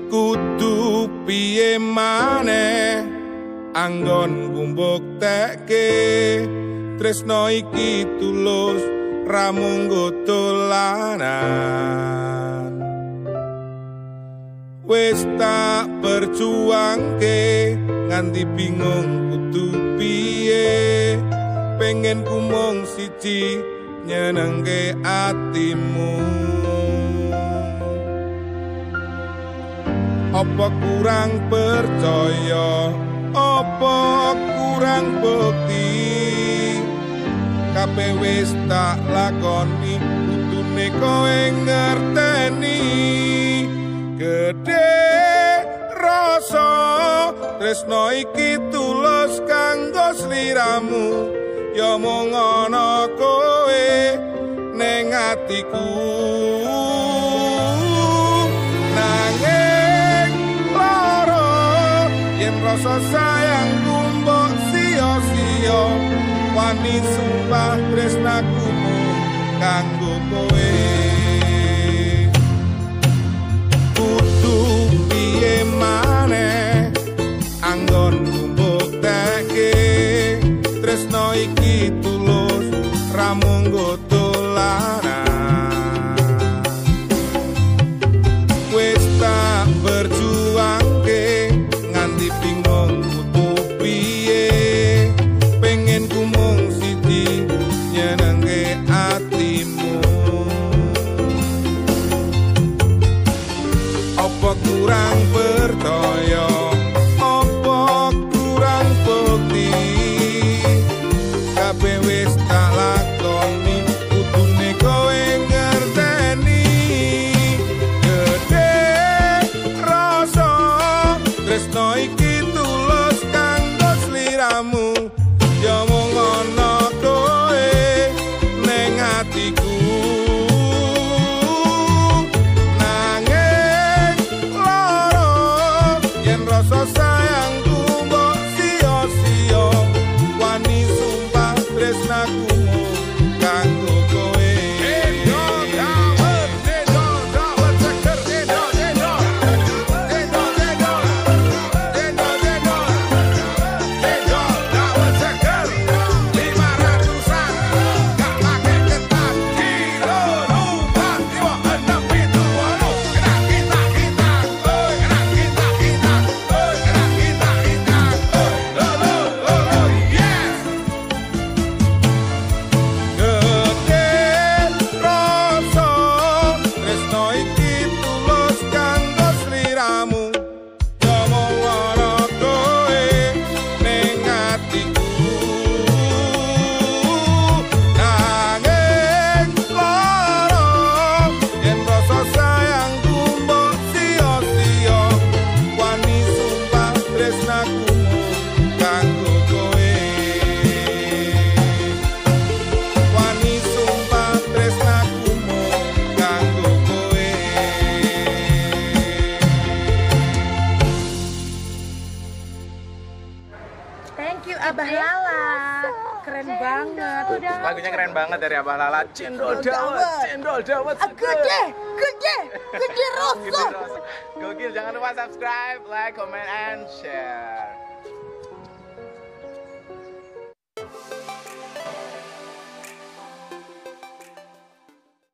Kudu piye maneh anggon mbuktekke tresno iki tulus ra mung dolanan. Wis tak perjuangke nganti bingung kudu piye, pengen ku mung siji nyenengke atimu. Apa kurang percaya, apa kurang bukti, kabeh wis tak lakoni, kudune kowe ngerteni. Gedhe rasa tresno iki tulus kanggo sliramu, ya mung ana kowe ning atiku. Nanging lara yen rasa sayangku mbok sia-sia, wani sumpah tresnaku kanggo kowe. Kudu piye maneh anggon mbuktekke tresno iki tulus ra mung dolanan. Wis tak berjuangke nganti bingung kudu piye, pengen ku mung siji nyenengke atimu. Apa kurang percaya, apa kurang bukti, kabeh wis tak lakoni, kudune kowe ngerteni. Gedhe rasa tresno iki tulus kanggo sliramu, ya mung ana kowe ning atiku. Rasa sayangku mbok sia-sia, wani sumpah tresnaku kanggo kowe. Endo dawet seger, endo dawet seger, 500-an gak pake ketan, kilo numpak iwo 678, gerak kita Thank you Abah Lala, keren banget. Lagunya keren banget dari Abah Lala. Cendol dawet. Gede rasa. Gokil, jangan lupa subscribe, like, comment, and share.